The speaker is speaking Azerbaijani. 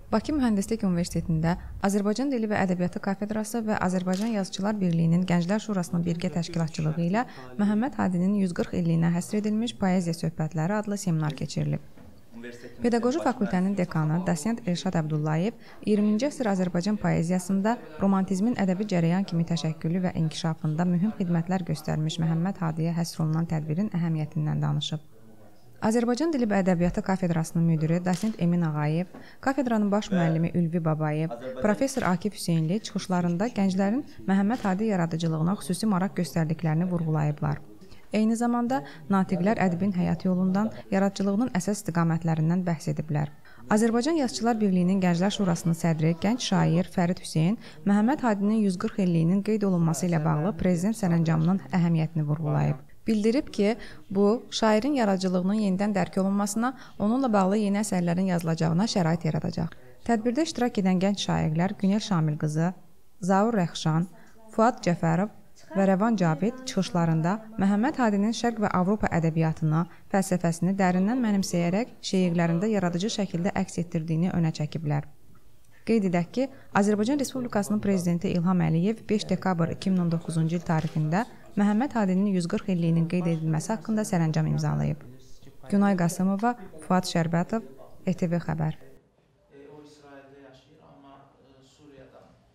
Bakı Mühəndislik Universitetində Azərbaycan Dili və Ədəbiyyatı kafedrası və Azərbaycan Yazıçılar Birliyinin Gənclər Şurasının birgə təşkilatçılığı ilə Məhəmməd Hadinin 140 illiyinə həsr edilmiş Poeziya söhbətləri adlı seminar keçirilib. Pedaqoji fakültənin dekanı Dosent Elşad Əbdullayev 20-ci əsr Azərbaycan poeziyasında romantizmin ədəbi cərəyan kimi təşəkkülü və inkişafında mühüm xidmətlər göstərmiş Məhəmməd Hadiyə həsr olunan tədbirin əhəmiyyətindən danışıb. Azərbaycan Dili və Ədəbiyyatı kafedrasının müdiri Dosent Emin Ağayev, kafedranın baş müəllimi Ülvi Babayev, professor Akif Hüseynli çıxışlarında gənclərin Məhəmməd Hadi yaradıcılığına xüsusi maraq göstərdiklərini vurğulayıblar. Eyni zamanda natiqlər ədibin həyat yolundan, yaradıcılığının əsas istiqamətlərindən bəhs ediblər. Azərbaycan Yazıçılar Birliyinin Gənclər Şurasının sədri, gənc şair Fərid Hüseyn Məhəmməd Hadinin 140 illiyinin qeyd olunması ilə bağlı prezident sərəncamının əhəmiyyətini vurğulayıb. Bildirib ki, bu, şairin yaradıcılığının yenidən dərk olunmasına, onunla bağlı yeni əsərlərin yazılacağına şərait yaradacaq. Tədbirdə iştirak edən gənc şairlər Günel Şamilqızı, Zaur Rəxşan, Fuad Cəfərov və Rəvan Cavid çıxışlarında Məhəmməd Hadinin Şərq və Avropa ədəbiyyatını, fəlsəfəsini dərindən mənimsəyərək şeirlərində yaradıcı şəkildə əks etdirdiyini önə çəkiblər. Qeyd edək ki, Azərbaycan Respublikasının Prezidenti İlham Əliyev 5 dekabr 2019-cu il tarixində Məhəmməd Hadinin 140 illiyinin qeyd edilməsi haqqında sərəncam imzalayıb. Günay Qasımova, Fuad Şərbətov, ETV Xəbər. O İsraildə yaşayır, amma Suriyadan